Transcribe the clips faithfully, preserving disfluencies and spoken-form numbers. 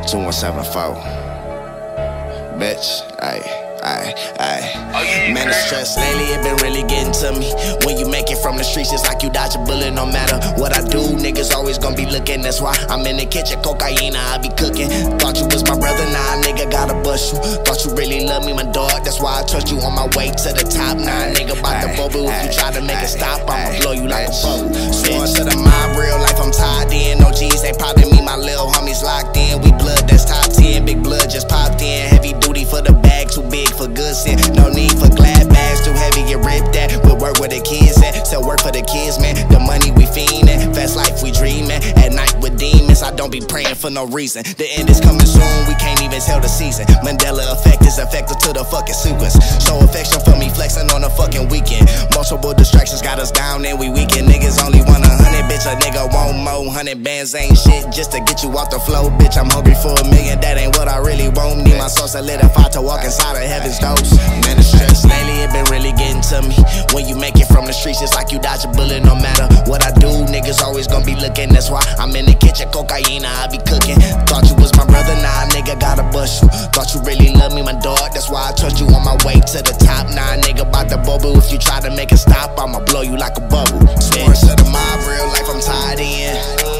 two one seven four. Bitch, ayy, ayy, ayy. Man, the stress lately, it been really getting to me. When you make it from the streets, it's like you dodge a bullet. No matter what I do, niggas always gonna be looking. That's why I'm in the kitchen, cocaine, I be cooking. Thought you was my brother, nah, nigga, gotta bust you. Thought you really love me, my dog, that's why I trust you. On my way to the top, nah, nigga, bout the bubble. If you try to make it stop, I'ma blow you like a bubble. Sworn to the mob, real life, I'm tied in. No G's, they probably me, my little homies locked in. We blood, that's top ten, big blood just popped in. Heavy duty for the bag, too big for good sin. No need for glad bags, too heavy, get ripped at. We'll work where the kids at, still work for the kids, man. The money we fiendin', fast life we dreamin'. At night with demons, I don't be praying for no reason. The end is coming soon, we can't even tell the season. Mandela effect is effective to the fucking sequence. Show affection for me, flexing on the fucking weekend. Multiple distractions got us down and we weaken. Niggas only want a hundred, bitch, a nigga want more. Hundred bands ain't shit just to get you off the floor, bitch. I'm hungry for a million, that ain't what I really want. Need my soul solidified to walk inside of heaven's doors. Man, the stress lately, it been really getting to me. When you make it from the streets, it's like you dodge a bullet. No matter what I do, niggas always gonna be looking. That's why I'm in the kitchen, cocaine, I be cooking. Thought you was my brother, nah, nigga, gotta bust you. Thought you really love me, my dog, that's why I trust you. On my way to the top, nah, nigga, bout the bubble. If you try to make it stop, I'ma blow you like a bubble. Sworn to the mob, real life, I'm tied in.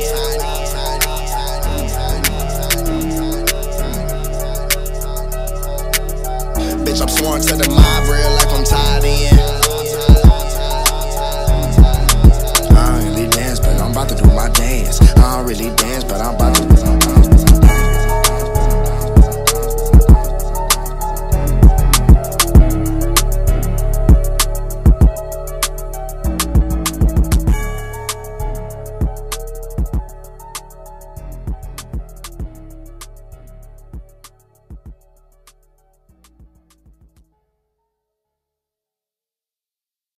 Bitch, I'm sworn to the mob, real life, I'm tied in. I don't really dance, but I'm about to do my dance. I don't really dance.